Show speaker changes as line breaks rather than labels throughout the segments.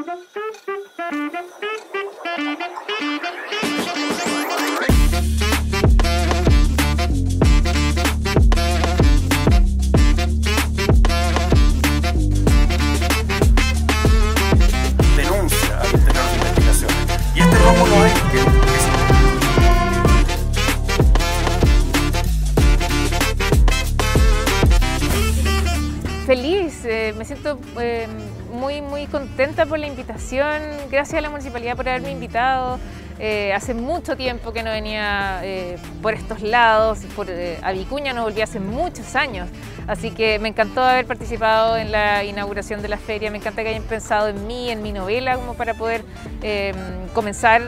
Denuncia al interior de investigaciones. Y este Rómulo es
feliz, me siento muy contenta por la invitación. Gracias a la municipalidad por haberme invitado. Hace mucho tiempo que no venía por estos lados, a Vicuña no volví hace muchos años, así que me encantó haber participado en la inauguración de la feria. Me encanta que hayan pensado en mí, en mi novela, como para poder comenzar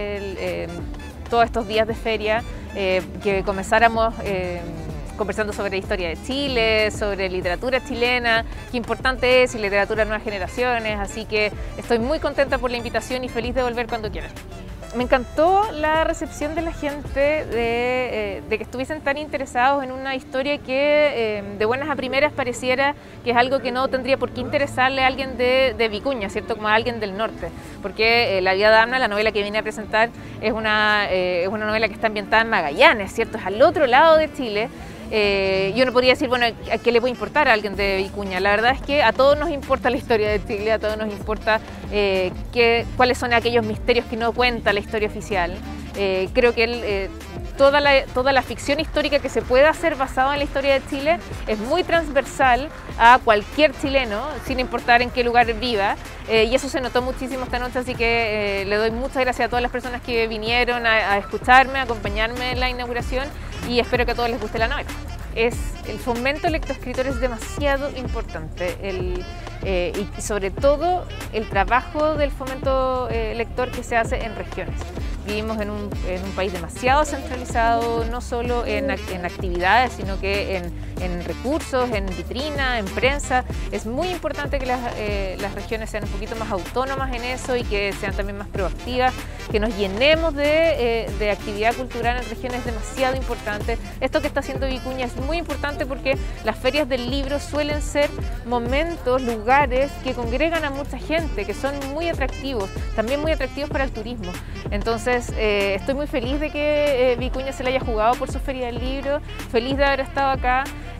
todos estos días de feria, que comenzáramos conversando sobre la historia de Chile, sobre literatura chilena, qué importante es y literatura de nuevas generaciones, así que estoy muy contenta por la invitación y feliz de volver cuando quieran. Me encantó la recepción de la gente, de que estuviesen tan interesados en una historia que de buenas a primeras pareciera que es algo que no tendría por qué interesarle a alguien de Vicuña, ¿cierto? Como a alguien del norte, porque La vida de Amna, la novela que vine a presentar, es una novela que está ambientada en Magallanes, ¿cierto? Es al otro lado de Chile. Yo no podría decir, bueno, ¿a qué le puede importar a alguien de Vicuña? La verdad es que a todos nos importa la historia de Chile, a todos nos importa cuáles son aquellos misterios que no cuenta la historia oficial. Creo que toda la ficción histórica que se pueda hacer basada en la historia de Chile es muy transversal a cualquier chileno, sin importar en qué lugar viva, y eso se notó muchísimo esta noche, así que le doy muchas gracias a todas las personas que vinieron a escucharme, a acompañarme en la inauguración, y espero que a todos les guste la novela. El fomento lectoescritor es demasiado importante, y sobre todo el trabajo del fomento lector que se hace en regiones. Vivimos en un país demasiado centralizado, no solo en actividades, sino que en recursos, en vitrina, en prensa. Es muy importante que las regiones sean un poquito más autónomas en eso y que sean también más proactivas, que nos llenemos de actividad cultural en regiones, es demasiado importante. Esto que está haciendo Vicuña es muy importante porque las ferias del libro suelen ser momentos, lugares que congregan a mucha gente, que son muy atractivos, también muy atractivos para el turismo. Entonces, estoy muy feliz de que Vicuña se la haya jugado por su feria del libro, feliz de haber estado acá,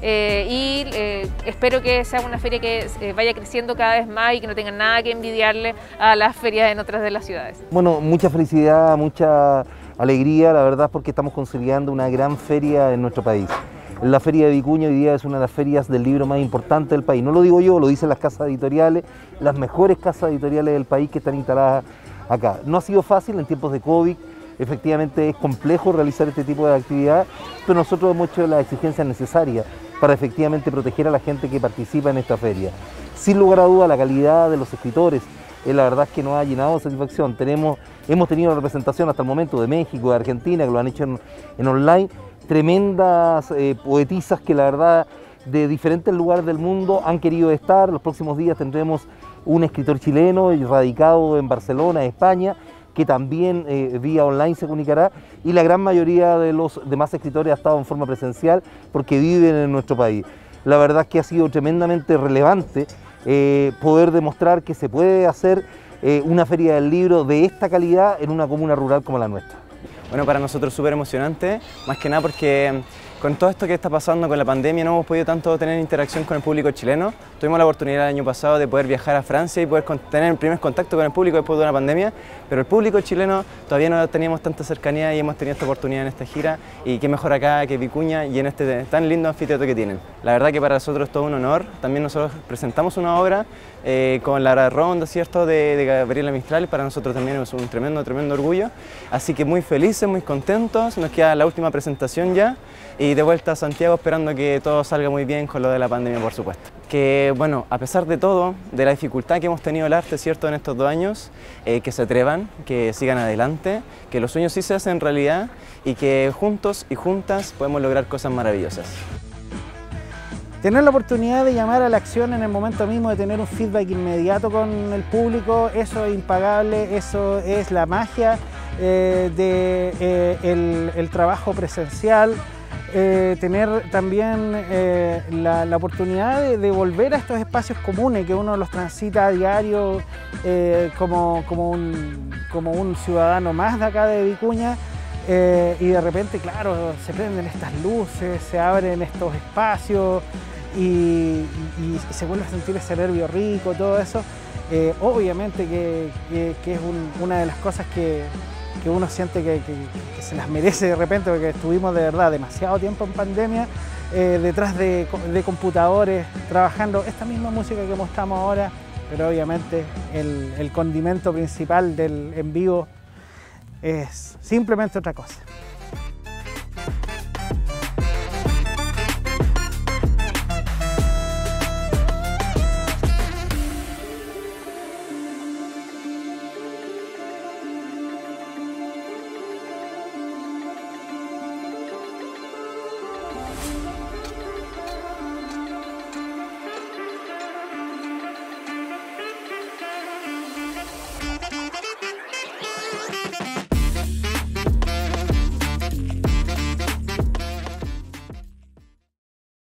y espero que sea una feria que vaya creciendo cada vez más y que no tengan nada que envidiarle a las ferias en otras de las ciudades.
Bueno, mucha felicidad, mucha alegría, la verdad, porque estamos consolidando una gran feria en nuestro país. La Feria de Vicuña hoy día es una de las ferias del libro más importantes del país. No lo digo yo, lo dicen las casas editoriales, las mejores casas editoriales del país que están instaladas acá. No ha sido fácil en tiempos de COVID, efectivamente es complejo realizar este tipo de actividad, pero nosotros hemos hecho las exigencias necesarias para efectivamente proteger a la gente que participa en esta feria. Sin lugar a duda, la calidad de los escritores, la verdad es que nos ha llenado de satisfacción. Hemos tenido representación hasta el momento de México, de Argentina, que lo han hecho en online, tremendas poetisas que la verdad de diferentes lugares del mundo han querido estar. Los próximos días tendremos un escritor chileno radicado en Barcelona, España, que también vía online se comunicará, y la gran mayoría de los demás escritores ha estado en forma presencial porque viven en nuestro país. La verdad es que ha sido tremendamente relevante poder demostrar que se puede hacer una feria del libro de esta calidad en una comuna rural como la nuestra.
Bueno, para nosotros súper emocionante, más que nada porque con todo esto que está pasando con la pandemia no hemos podido tanto tener interacción con el público chileno. Tuvimos la oportunidad el año pasado de poder viajar a Francia y poder tener el primer contacto con el público después de una pandemia, pero el público chileno todavía no teníamos tanta cercanía y hemos tenido esta oportunidad en esta gira, y qué mejor acá que Vicuña y en este tan lindo anfiteatro que tienen. La verdad que para nosotros es todo un honor. También nosotros presentamos una obra con la ronda, ¿cierto?, de Gabriela Mistral, para nosotros también es un tremendo orgullo, así que muy felices, muy contentos. Nos queda la última presentación ya y de vuelta a Santiago esperando que todo salga muy bien con lo de la pandemia, por supuesto. Que bueno, a pesar de todo, de la dificultad que hemos tenido el arte, ¿cierto?, en estos 2 años, que se atrevan, que sigan adelante, que los sueños sí se hacen realidad y que juntos y juntas podemos lograr cosas maravillosas.
Tener la oportunidad de llamar a la acción en el momento mismo, de tener un feedback inmediato con el público, eso es impagable, eso es la magia del trabajo presencial. tener también la oportunidad de volver a estos espacios comunes que uno los transita a diario como un ciudadano más de acá de Vicuña, y de repente, claro, se prenden estas luces, se abren estos espacios y se vuelve a sentir ese nervio rico, todo eso. Obviamente que es una de las cosas que uno siente que se las merece de repente, porque estuvimos de verdad demasiado tiempo en pandemia detrás de computadores, trabajando esta misma música que mostramos ahora, pero obviamente el condimento principal del en vivo es simplemente otra cosa.